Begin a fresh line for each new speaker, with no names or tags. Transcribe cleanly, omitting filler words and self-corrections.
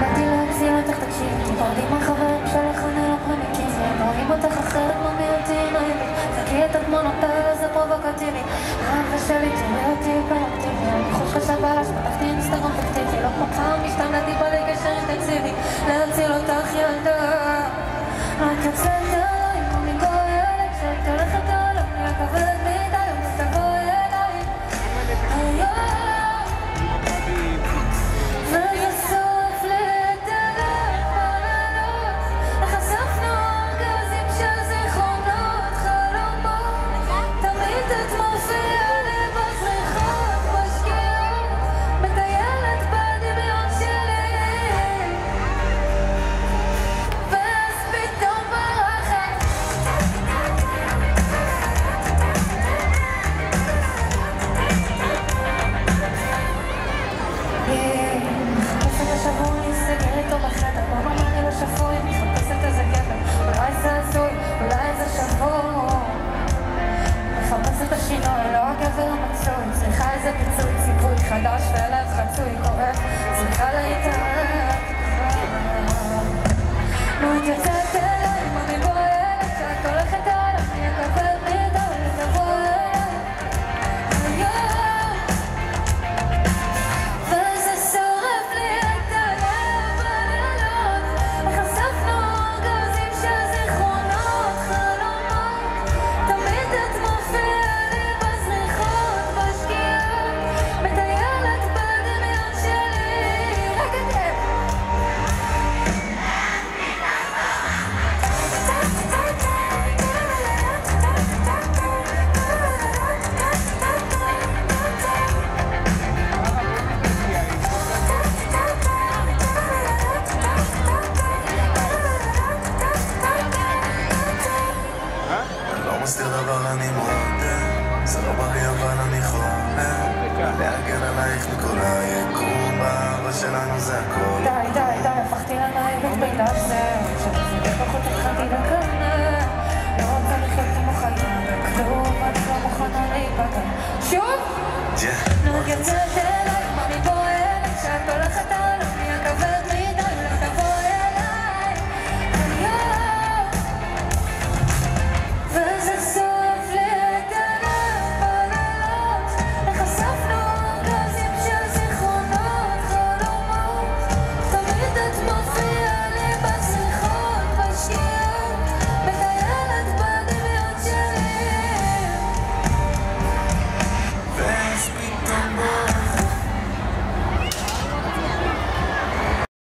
באתי להציל אותך, תקשיבי, תיפרדי מהחברים שלך, אני לא פרימיטיבית, רואים אותך אחרת ממיותי נאיבית, חכי את התמונות האלה, זה פרובוקטיבי, האהבה שלי תראי אותי היפראקטיבי, אני חוש חשב בלש, פתחתי אינסטגרם פיקטיבי, לא כמו פעם השתמדתי בקשר אינטנסיבי, להציל אותך ילדה, רק יוצאת אליי, ממי גואלת, שאת הולכת עליו, אני הכבד מדי, ותבוא אליי, היום חדש ולב חצוי כואב, צריכה להתאהב נו את יוצאת אליי, ממי בועלת, שאת הולכת עליו, אני אקבל מידע ותבוא אליי היום וזה שורף לי את הלב בלילות, חשפנו ארגזים של זיכרונות, חלומות, תמיד את מופיעה לי בזריחות, בשקיעות, מטיילת בדמיון שלי, רק אתם
לא מסתיר דבר, אני מודה, זה לא בריא אבל אני חולה להגן עלייך מכל היקום, באהבה שלנו זה הכל.
די, הפכתי לנאיבית בגלל זה, כשאני פחות התחלתי לקנא, לא רוצה לחיות כמו חיה בכלום, אני לא מוכנה להיפגע שוב? נו את יוצאת אליי, ממי בועלת, שאת הולכת עליי